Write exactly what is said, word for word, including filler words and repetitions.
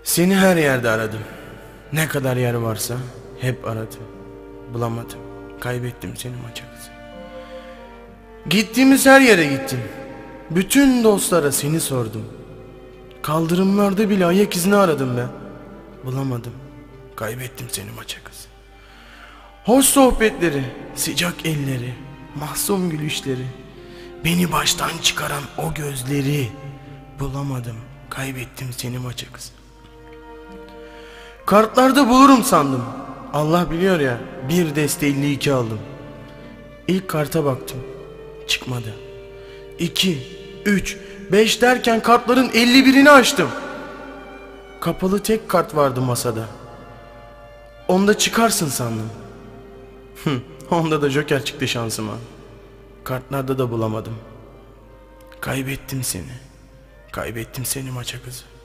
Seni her yerde aradım. Ne kadar yer varsa hep aradım. Bulamadım. Kaybettim seni maça kızı. Gittiğimiz her yere gittim. Bütün dostlara seni sordum. Kaldırımlarda bile ayak izini aradım ben. Bulamadım. Kaybettim seni maça kızı. Hoş sohbetleri, sıcak elleri, mahzun gülüşleri, beni baştan çıkaran o gözleri bulamadım. Kaybettim seni maça kızı. Kartlarda bulurum sandım. Allah biliyor ya, bir deste elli iki aldım. İlk karta baktım. Çıkmadı. iki, üç, beş derken kartların elli birini açtım. Kapalı tek kart vardı masada. Onda çıkarsın sandım. Onda da joker çıktı şansıma. Kartlarda da bulamadım. Kaybettim seni. Kaybettim seni maça kızı.